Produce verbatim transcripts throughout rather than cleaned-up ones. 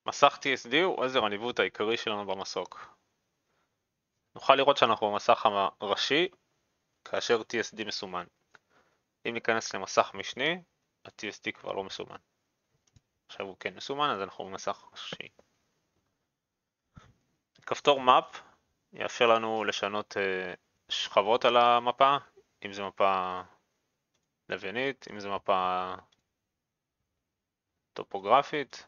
מסך T S D הוא עזר הניווט העיקרי שלנו במסוק. נוכל לראות שאנחנו במסך הראשי כאשר T S D מסומן. אם ניכנס למסך משני, ה-T S D כבר לא מסומן. עכשיו הוא כן מסומן, אז אנחנו במסך ראשי. כפתור Map יאפשר לנו לשנות שכבות על המפה, אם זה מפה לוויינית, אם זה מפה טופוגרפית,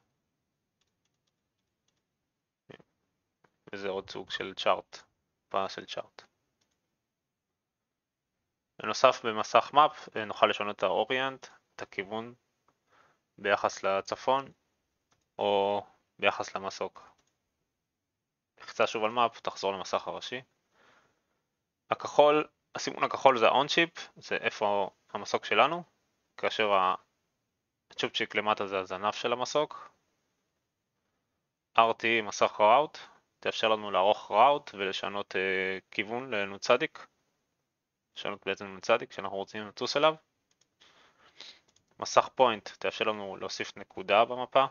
וזה עוד סוג של צ'ארט, מפה של צ'ארט. בנוסף במסך Map נוכל לשנות את האוריינט, את הכיוון ביחס לצפון או ביחס למסוק. לחצה שוב על Map, תחזור למסך הראשי. הכחול, הסימון הכחול זה ה-on-chip, זה איפה המסוק שלנו, כאשר הצ'ופצ'יק למטה זה הזנב של המסוק. אר טי מסך ראוט, תאפשר לנו לערוך ראוט ולשנות uh, כיוון לנ צדיק. לשנות בעצם נ צדיק שאנחנו רוצים לטוס אליו. מסך פוינט תאפשר לנו להוסיף נקודה במפה.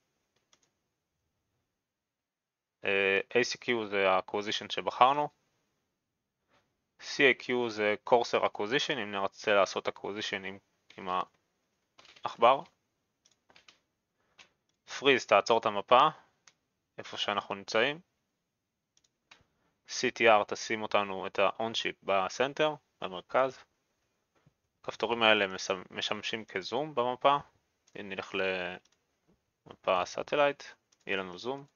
Uh, איי סי קיו זה ה-acquisition שבחרנו. סי איי קיו זה Cursor Acquisition, אם נרצה לעשות acquisition עם, עם העכבר. Freeze תעצור את המפה, איפה שאנחנו נמצאים. סי טי אר תשים אותנו את ה-on-chip בסנטר, במרכז. הכפתורים האלה משמשים כזום במפה. אם נלך למפה סאטלייט, יהיה לנו זום.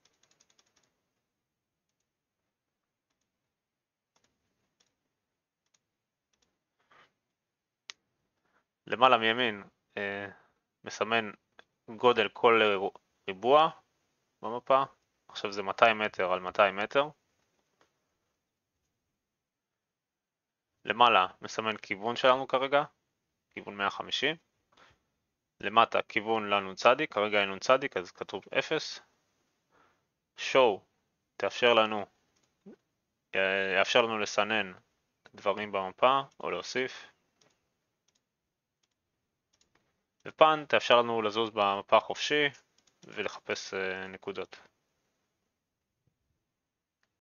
למעלה מימין אה, מסמן גודל כל ריבוע במפה. עכשיו זה מאתיים מטר על מאתיים מטר. למעלה מסמן כיוון שלנו כרגע, כיוון מאה וחמישים. למטה כיוון לנ צדיק, כרגע אין נ צדיק אז כתוב אפס. show תאפשר לנו, יאפשר לנו לסנן דברים במפה או להוסיף. ופן תאפשר לנו לזוז במפה חופשי ולחפש נקודות.